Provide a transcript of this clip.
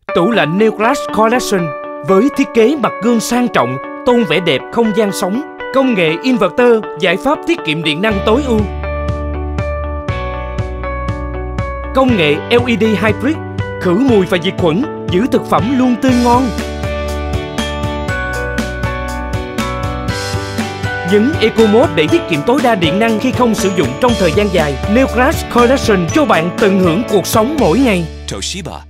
Tủ lạnh Neoclass Collection với thiết kế mặt gương sang trọng, tôn vẻ đẹp không gian sống, công nghệ inverter, giải pháp tiết kiệm điện năng tối ưu. Công nghệ LED Hybrid, khử mùi và diệt khuẩn, giữ thực phẩm luôn tươi ngon. Nhấn Eco Mode để tiết kiệm tối đa điện năng khi không sử dụng trong thời gian dài. Neoclass Collection cho bạn tận hưởng cuộc sống mỗi ngày. Toshiba.